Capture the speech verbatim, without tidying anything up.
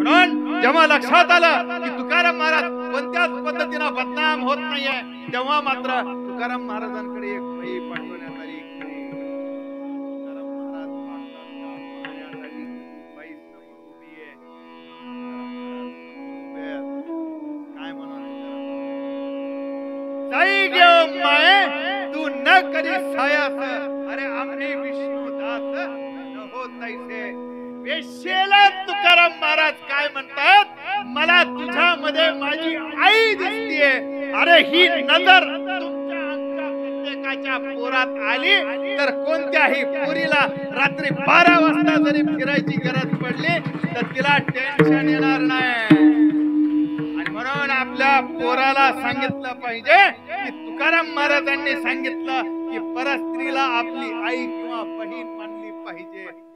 म्हणून जेव्हा लक्षात आलं की तुकाराम महाराज कोणत्याच पद्धतीनं बदनाम होत नाहीये, तेव्हा मात्र तुकाराम महाराजांकडे एक बाई पाठवण्यात आली. तुकाराम महाराज पाहण्यासाठी बाई समोर उभी आहे. काय म्हणून साई घेऊ माये तू न करी सायास, अरे आम्ही विष्णुदास न होत ऐसे. वेश्येला तुकाराम महाराज काय म्हणतात, मला तुझ्यामध्ये माझी आई दिसतीये. अरे ही नजर तुमच्या आमच्या प्रत्येकाच्या पोरात आली तर कोणत्याही पोरीला रात्री बारा वाजता जरी फिरायची गरज पडली तर तिला टेन्शन येणार नाही. आणि म्हणून आपल्या पोराला सांगितलं पाहिजे की तुकाराम महाराजांनी सांगितलं की परस्त्रीला आपली आई किंवा बहीण मानली पाहिजे.